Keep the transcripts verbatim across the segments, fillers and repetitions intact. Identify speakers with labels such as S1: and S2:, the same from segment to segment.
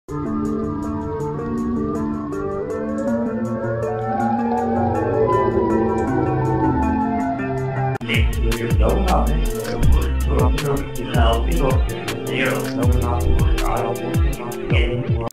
S1: Six, you don't have it. Now, zero, no, not I don't want to get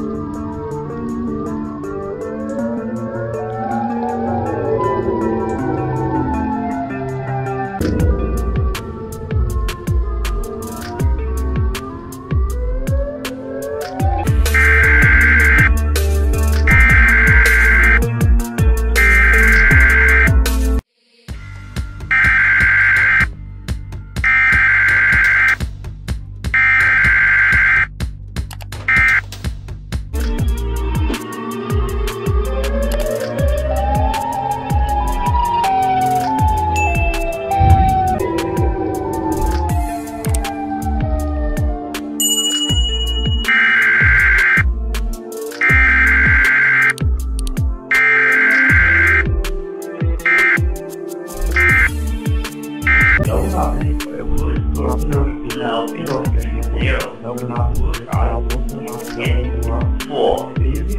S1: Four.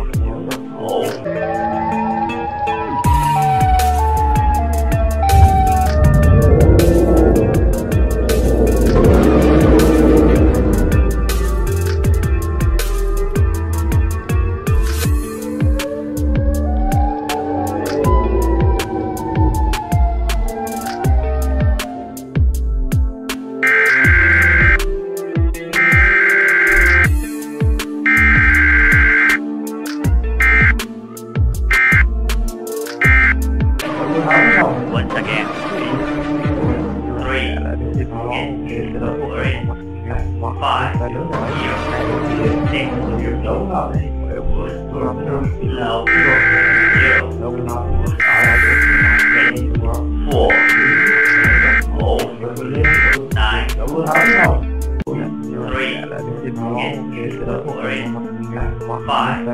S1: Once again, three, four, five, six, no, four, nine, three, five,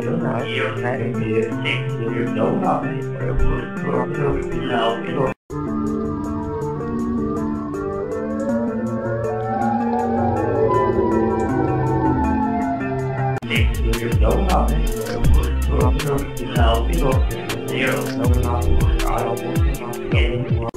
S1: six, no. Six, you don't have it. No, zero, no, I don't want to get